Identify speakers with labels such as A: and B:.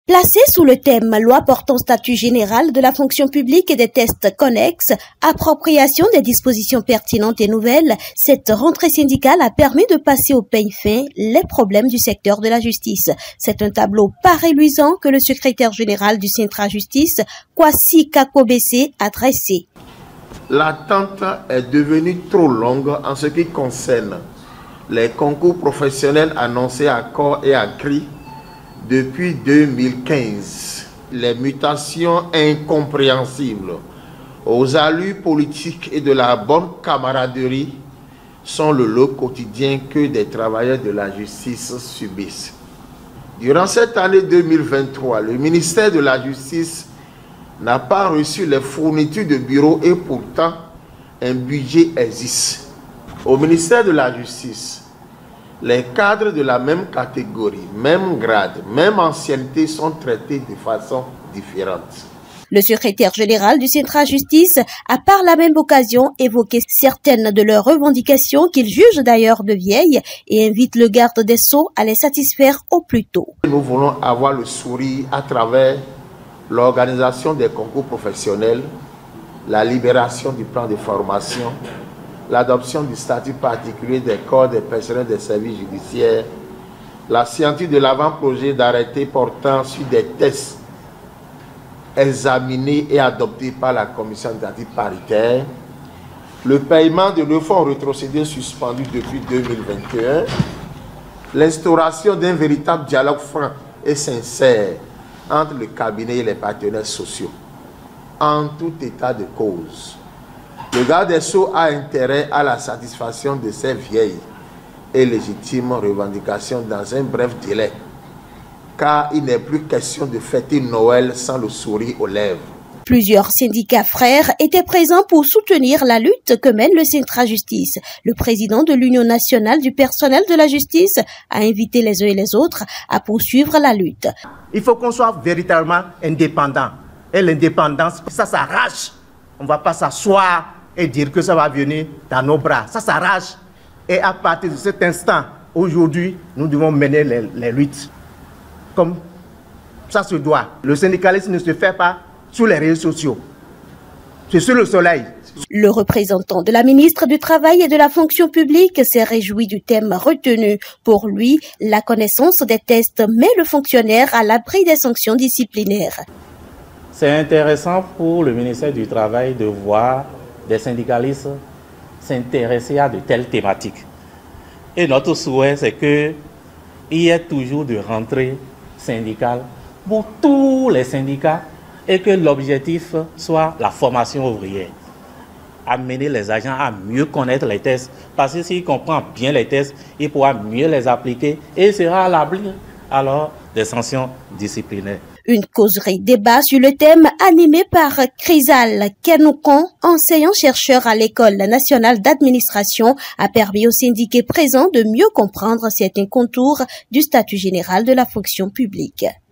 A: Placé sous le thème « Loi portant statut général de la fonction publique et des tests connexes, appropriation des dispositions pertinentes et nouvelles », cette rentrée syndicale a permis de passer au peigne fin les problèmes du secteur de la justice. C'est un tableau pas reluisant que le secrétaire général du Sintra Justice, Kwasi Kakobese, a dressé.
B: L'attente est devenue trop longue en ce qui concerne les concours professionnels annoncés à corps et à cri depuis 2015. Les mutations incompréhensibles aux allures politiques et de la bonne camaraderie sont le lot quotidien que des travailleurs de la justice subissent. Durant cette année 2023, le ministère de la Justice n'a pas reçu les fournitures de bureaux et pourtant un budget existe. Au ministère de la Justice, les cadres de la même catégorie, même grade, même ancienneté sont traités de façon différente.
A: Le secrétaire général du Sintra Justice a par la même occasion évoqué certaines de leurs revendications qu'il juge d'ailleurs de vieilles et invite le garde des Sceaux à les satisfaire au plus tôt.
B: Nous voulons avoir le sourire à travers l'organisation des concours professionnels, la libération du plan de formation, l'adoption du statut particulier des corps des personnels des services judiciaires, la signature de l'avant-projet d'arrêté portant sur des tests examinés et adoptés par la commission administrative paritaire, le paiement de nos fonds rétrocédés suspendus depuis 2021, l'instauration d'un véritable dialogue franc et sincère entre le cabinet et les partenaires sociaux, en tout état de cause. Le garde des Sceaux a intérêt à la satisfaction de ces vieilles et légitimes revendications dans un bref délai, car il n'est plus question de fêter Noël sans le sourire aux lèvres.
A: Plusieurs syndicats frères étaient présents pour soutenir la lutte que mène le Sintra Justice. Le président de l'Union nationale du personnel de la justice a invité les uns et les autres à poursuivre la lutte.
C: Il faut qu'on soit véritablement indépendant. Et l'indépendance, ça s'arrache. On ne va pas s'asseoir et dire que ça va venir dans nos bras. Ça s'arrache. Et à partir de cet instant, aujourd'hui, nous devons mener les luttes comme ça se doit. Le syndicalisme ne se fait pas sur les réseaux sociaux. C'est sur le soleil.
A: Le représentant de la ministre du Travail et de la Fonction publique s'est réjoui du thème retenu. Pour lui, la connaissance des tests met le fonctionnaire à l'abri des sanctions disciplinaires.
D: C'est intéressant pour le ministère du Travail de voir des syndicalistes s'intéresser à de telles thématiques. Et notre souhait, c'est qu'il y ait toujours de rentrée syndicale pour tous les syndicats et que l'objectif soit la formation ouvrière. Amener les agents à mieux connaître les tests, parce que s'ils comprennent bien les tests, ils pourront mieux les appliquer et il sera à l'abri alors des sanctions disciplinaires.
A: Une causerie débat sur le thème animé par Chrysal Kenoukan, enseignant-chercheur à l'École nationale d'administration, a permis aux syndiqués présents de mieux comprendre certains contours du statut général de la fonction publique.